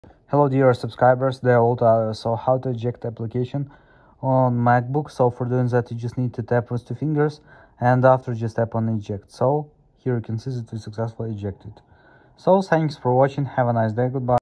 Hello dear subscribers, the old so how to eject application on MacBook. So for doing that you just need to tap with two fingers and after just tap on eject. So here you can see that we successfully ejected. So thanks for watching, have a nice day, goodbye.